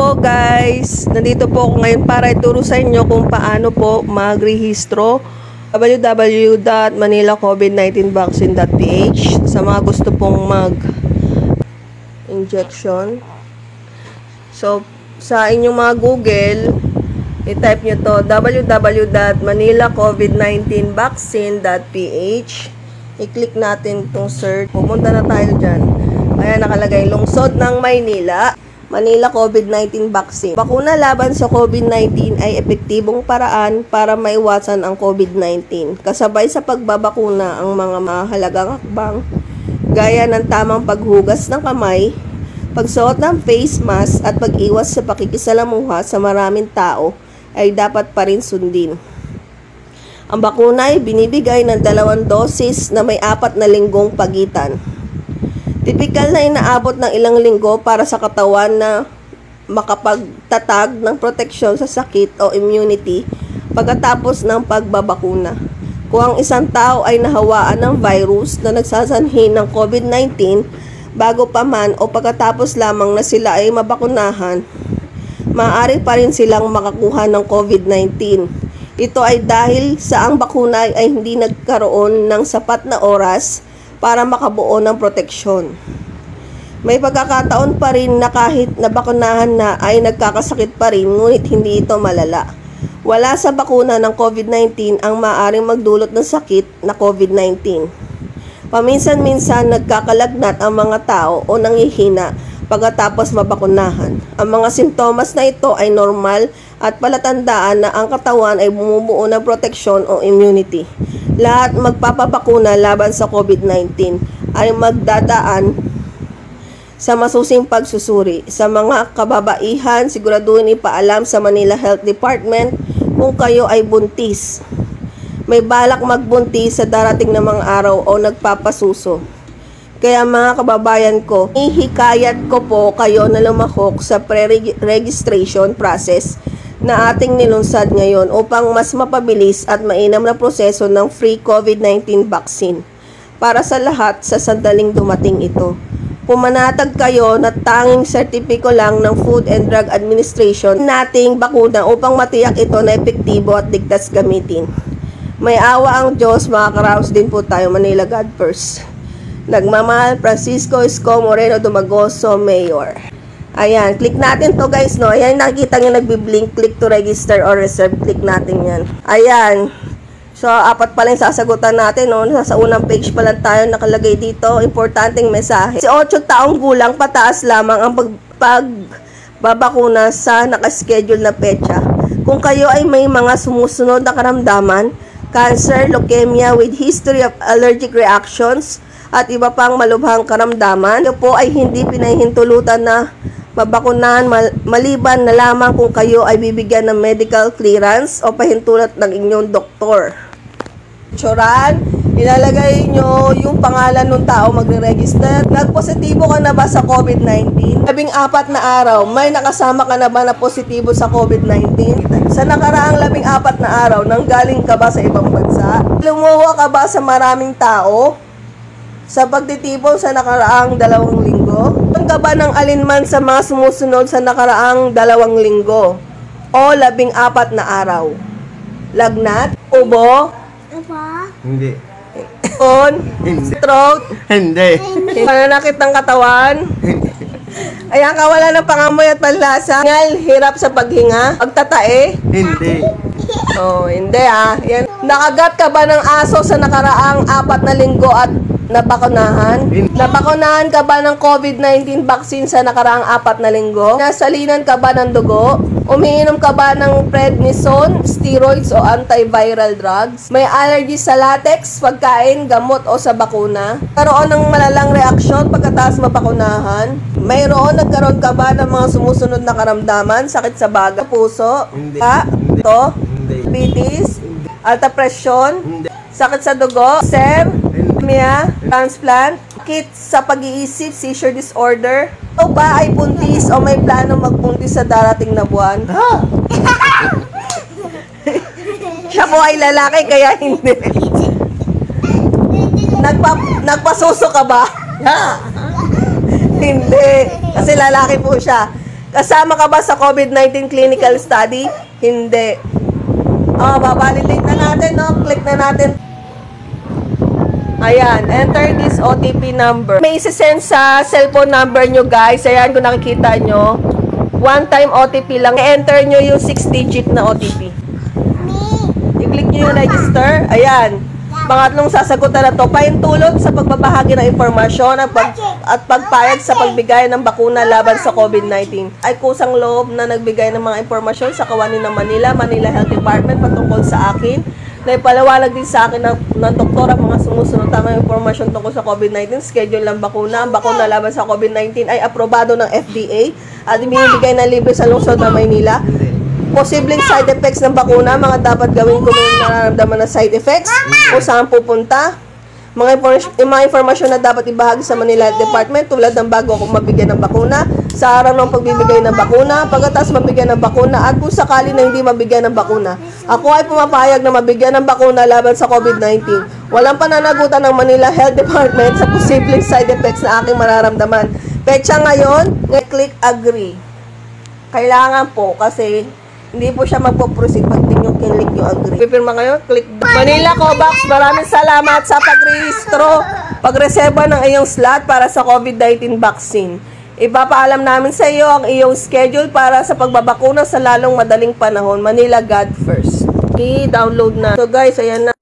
po guys, nandito po ako ngayon para ituro sa inyo kung paano po magrehistro www.manilacovid19vaccine.ph sa mga gusto pong mag-injection. So, sa inyong mga Google, i-type nyo to www.manilacovid19vaccine.ph. I-click natin itong search. Pumunta na tayo dyan. Kaya nakalagay, lungsod ng Maynila, Manila COVID-19 vaccine. Bakuna laban sa COVID-19 ay epektibong paraan para maiwasan ang COVID-19. Kasabay sa pagbabakuna ang mga mahalagang hakbang, gaya ng tamang paghugas ng kamay, pagsuot ng face mask at pag-iwas sa pakikisalamuha sa maraming tao ay dapat pa rin sundin. Ang bakuna ay binibigay ng 2 dosis na may 4 na linggong pagitan. Tipikal na inaabot ng ilang linggo para sa katawan na makapagtatag ng proteksyon sa sakit o immunity pagkatapos ng pagbabakuna. Kung ang isang tao ay nahawaan ng virus na nagsasanhi ng COVID-19 bago pa man o pagkatapos lamang na sila ay mabakunahan, maaari pa rin silang makakuha ng COVID-19. Ito ay dahil sa ang bakuna ay hindi nagkaroon ng sapat na oras para makabuo ng proteksyon. May pagkakataon pa rin na kahit nabakunahan na ay nagkakasakit pa rin, ngunit hindi ito malala. Wala sa bakuna ng COVID-19 ang maaaring magdulot ng sakit na COVID-19. Paminsan-minsan nagkakalagnat ang mga tao o nangihina pagkatapos mabakunahan. Ang mga sintomas na ito ay normal at palatandaan na ang katawan ay bumubuo ng proteksyon o immunity. Lahat magpapabakuna laban sa COVID-19 ay magdadaan sa masusing pagsusuri. Sa mga kababaihan, siguraduhin ipaalam sa Manila Health Department kung kayo ay buntis, may balak magbuntis sa darating na mga araw o nagpapasuso. Kaya mga kababayan ko, ihikayat ko po kayo na lumahok sa pre-registration process na ating nilunsad ngayon upang mas mapabilis at mainam na proseso ng free COVID-19 vaccine para sa lahat sa sandaling dumating ito. Pumanatag kayo na tanging sertipiko lang ng Food and Drug Administration nating bakuna upang matiyak ito na epektibo at ligtas gamitin. May awa ang Diyos, mga karaos din po tayo. Manila God first. Nagmamahal, Francisco Isko Moreno Dumagoso, Mayor. Ayan, click natin to guys, no? Ayan, nakikita nyo nagbiblink, click to register or reserve, click natin yan. Ayan. So, 4 pa lang sasagutan natin, no? Sa unang page pa lang tayo nakalagay dito. Importanteng mensahe. 8 taong gulang pataas lamang ang pagbabakuna sa nakaschedule na petsa. Kung kayo ay may mga sumusunod na karamdaman, cancer, leukemia with history of allergic reactions, at iba pang malubhang karamdaman, ito po ay hindi pinahihintulutan na mabakunahan maliban na lamang kung kayo ay bibigyan ng medical clearance o pahintulot ng inyong doktor. Tsuran, ilalagay nyo yung pangalan ng tao magre-register. Nagpositibo ka na ba sa COVID-19? 14 na araw, may nakasama ka na ba na positibo sa COVID-19? Sa nakaraang 14 na araw, nanggaling ka ba sa ibang bansa? Lumuha ka ba sa maraming tao? Sa pagtitipon sa nakaraang 2 linggo? Doon ka ba ng alinman sa mga sumusunod sa nakaraang 2 linggo? O 14 na araw? Lagnat? Ubo? Hindi. Hindi. Throat? Hindi. Pananakit ng katawan? Ayan, kawalan ng pangamoy at panlasa. Ngal, hirap sa paghinga? Pagtatae? Hindi. Oh, hindi ah. Yan. Nakagat ka ba ng aso sa nakaraang 4 na linggo at nabakunahan? Nabakunahan ka ba ng COVID-19 vaccine sa nakaraang 4 na linggo? Nasalinan ka ba ng dugo? Umiinom ka ba ng prednisone, steroids o antiviral drugs? May allergy sa latex, pagkain, gamot o sa bakuna? Karoon ng malalang reaksyon pagkatapos mabakunahan? Nagkaroon ka ba ng mga sumusunod na karamdaman? Sakit sa baga, puso? Hindi. Ito? Diabetes? Alta presyon? Sakit sa dugo? Transplant, sakit sa pag-iisip, seizure disorder. O ba ay buntis o may plano magbuntis sa darating na buwan? Siya po ay lalaki kaya hindi. Nagpasuso ka ba? Hindi. Kasi lalaki po siya. Kasama ka ba sa COVID-19 clinical study? Hindi. Babalidate na natin, no? Click na natin. Ayan, enter this OTP number. May isi-send sa cellphone number nyo, guys. Ayan, kung nakikita nyo. One-time OTP lang. I-enter nyo yung 6-digit na OTP. I-click nyo yung register. Ayan. Pangatlong sasagutan na to, paintulot sa pagbabahagi ng impormasyon at pagpayag sa pagbigay ng bakuna laban sa COVID-19. Ay kusang loob na nagbigay ng mga impormasyon sa kawani ng Manila Health Department patungkol sa akin. Na ipalawalag din sa akin ng doktor ang mga sumusunod tamang impormasyon tungkol sa COVID-19, schedule ng bakuna. Ang bakuna laban sa COVID-19 ay aprobado ng FDA at binibigay na libre sa lungsod ng Maynila. Posibleng side effects ng bakuna, mga dapat gawin kung may nararamdaman na side effects, o saan pupunta, mga informasyon na dapat ibahagi sa Manila Health Department tulad ng bago akong mabigyan ng bakuna, sa araw ng pagbibigay ng bakuna, pagkatapos mabigyan ng bakuna, at kung sakali na hindi mabigyan ng bakuna. Ako ay pumapayag na mabigyan ng bakuna laban sa COVID-19. Walang pananagutan ng Manila Health Department sa posibleng side effects na aking mararamdaman. Petsa ngayon, click agree. Kailangan po kasi hindi po siya magpo-proceed pag di nyo kinlik yung agree. Pipirma kayo, click Manila Covax, maraming salamat sa pagrehistro, pagreserba ng iyong slot para sa COVID-19 vaccine. Ipapaalam namin sa iyo ang iyong schedule para sa pagbabakuna sa lalong madaling panahon. Manila, God first. Okay, download na. So guys, ayan na.